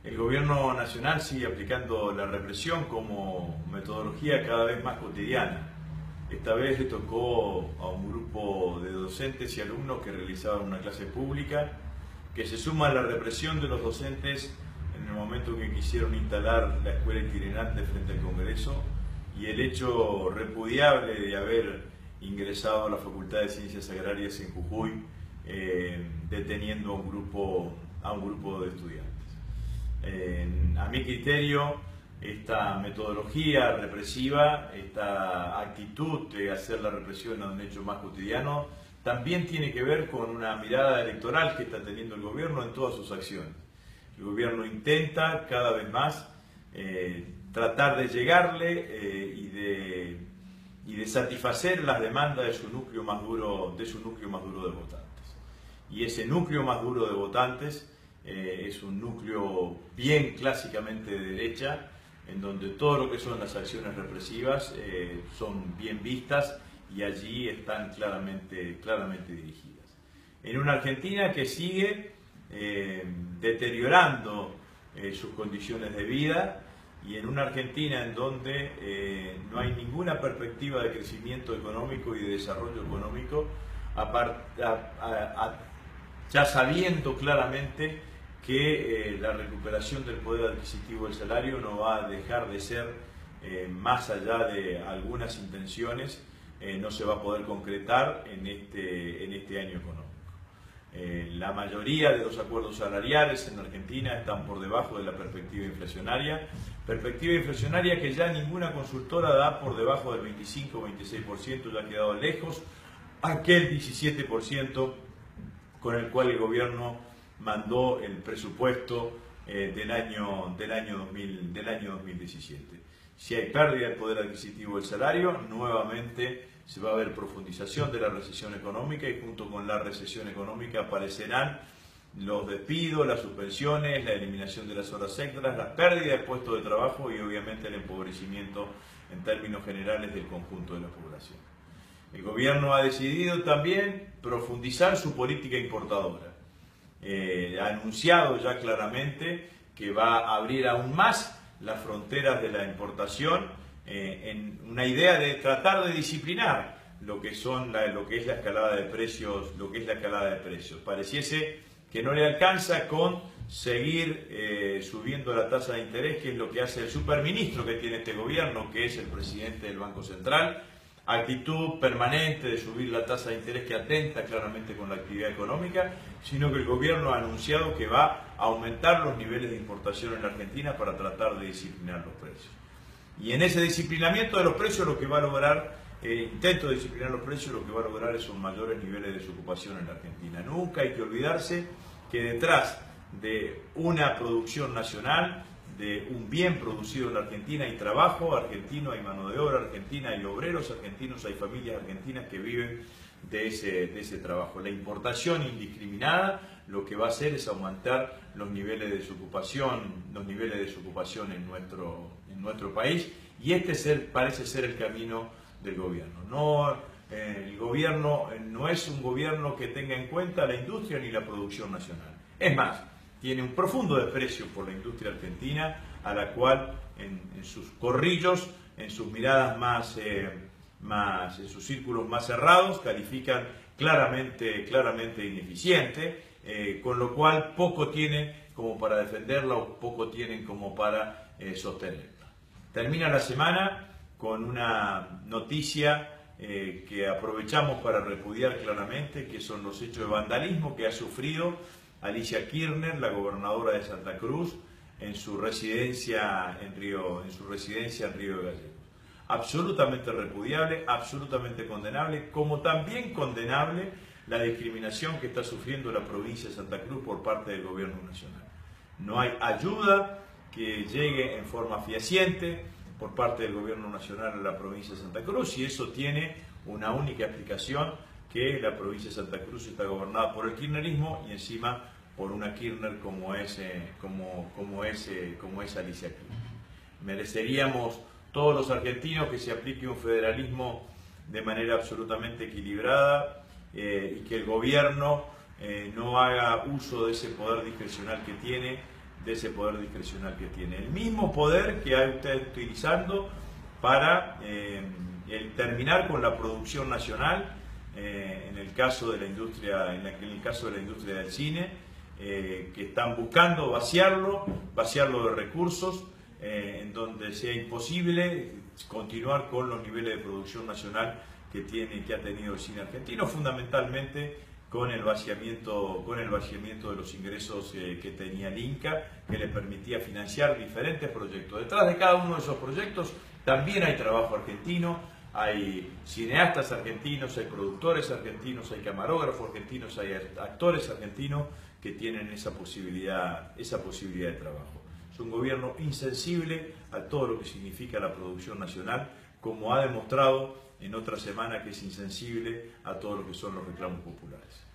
El gobierno nacional sigue aplicando la represión como metodología cada vez más cotidiana. Esta vez le tocó a un grupo de docentes y alumnos que realizaban una clase pública, que se suma a la represión de los docentes en el momento en que quisieron instalar la escuela itinerante frente al Congreso, y el hecho repudiable de haber ingresado a la Facultad de Ciencias Agrarias en Jujuy, deteniendo a un grupo de estudiantes. A mi criterio, esta metodología represiva, esta actitud de hacer la represión a un hecho más cotidiano, también tiene que ver con una mirada electoral que está teniendo el gobierno en todas sus acciones. El gobierno intenta cada vez más tratar de llegarle y de satisfacer las demandas de su núcleo más duro de votantes. Y ese núcleo más duro de votantes es un núcleo bien clásicamente de derecha, en donde todo lo que son las acciones represivas son bien vistas y allí están claramente dirigidas. En una Argentina que sigue deteriorando sus condiciones de vida, y en una Argentina en donde no hay ninguna perspectiva de crecimiento económico y de desarrollo económico, ya sabiendo claramente que la recuperación del poder adquisitivo del salario no va a dejar de ser, más allá de algunas intenciones, no se va a poder concretar en este año económico. La mayoría de los acuerdos salariales en Argentina están por debajo de la perspectiva inflacionaria que ya ninguna consultora da por debajo del 25 o 26%, ya ha quedado lejos aquel 17% con el cual el gobierno mandó el presupuesto del año 2017. Si hay pérdida del poder adquisitivo del salario, nuevamente se va a ver profundización de la recesión económica, y junto con la recesión económica aparecerán los despidos, las suspensiones, la eliminación de las horas extras, la pérdida de puestos de trabajo y obviamente el empobrecimiento en términos generales del conjunto de la población. El gobierno ha decidido también profundizar su política importadora. Ha anunciado ya claramente que va a abrir aún más las fronteras de la importación, en una idea de tratar de disciplinar lo que es la escalada de precios, Pareciese que no le alcanza con seguir subiendo la tasa de interés, que es lo que hace el superministro que tiene este gobierno, que es el presidente del Banco Central. Actitud permanente de subir la tasa de interés que atenta claramente con la actividad económica, sino que el gobierno ha anunciado que va a aumentar los niveles de importación en la Argentina para tratar de disciplinar los precios. Y en ese disciplinamiento de los precios lo que va a lograr, intento de disciplinar los precios, lo que va a lograr son mayores niveles de desocupación en la Argentina. Nunca hay que olvidarse que detrás de una producción nacional, de un bien producido en la Argentina, hay trabajo argentino, hay mano de obra argentina, hay obreros argentinos, hay familias argentinas que viven de ese trabajo. La importación indiscriminada lo que va a hacer es aumentar los niveles de desocupación en nuestro país, y parece ser el camino del gobierno. El gobierno no es un gobierno que tenga en cuenta la industria ni la producción nacional. Es más, tiene un profundo desprecio por la industria argentina, a la cual en sus corrillos, en sus miradas en sus círculos más cerrados, califican claramente ineficiente, con lo cual poco tienen como para defenderla o poco tienen como para sostenerla. Termina la semana con una noticia que aprovechamos para repudiar claramente, que son los hechos de vandalismo que ha sufrido Alicia Kirchner, la gobernadora de Santa Cruz, en su residencia en Río de Gallegos. Absolutamente repudiable, absolutamente condenable, como también condenable la discriminación que está sufriendo la provincia de Santa Cruz por parte del gobierno nacional. No hay ayuda que llegue en forma fehaciente por parte del gobierno nacional a la provincia de Santa Cruz, y eso tiene una única explicación, que la provincia de Santa Cruz está gobernada por el kirchnerismo, y encima por una Kirchner como es Alicia Kirchner. Mereceríamos todos los argentinos que se aplique un federalismo de manera absolutamente equilibrada, y que el gobierno no haga uso de ese poder discrecional que tiene de ese poder discrecional que tiene. El mismo poder que ha usted utilizando para terminar con la producción nacional, en el caso de la industria, en el caso de la industria del cine, que están buscando vaciarlo de recursos, en donde sea imposible continuar con los niveles de producción nacional que ha tenido el cine argentino, fundamentalmente con el vaciamiento de los ingresos que tenía el Inca, que le permitía financiar diferentes proyectos. Detrás de cada uno de esos proyectos también hay trabajo argentino, hay cineastas argentinos, hay productores argentinos, hay camarógrafos argentinos, hay actores argentinos que tienen esa posibilidad de trabajo. Es un gobierno insensible a todo lo que significa la producción nacional, como ha demostrado en otra semana que es insensible a todo lo que son los reclamos populares.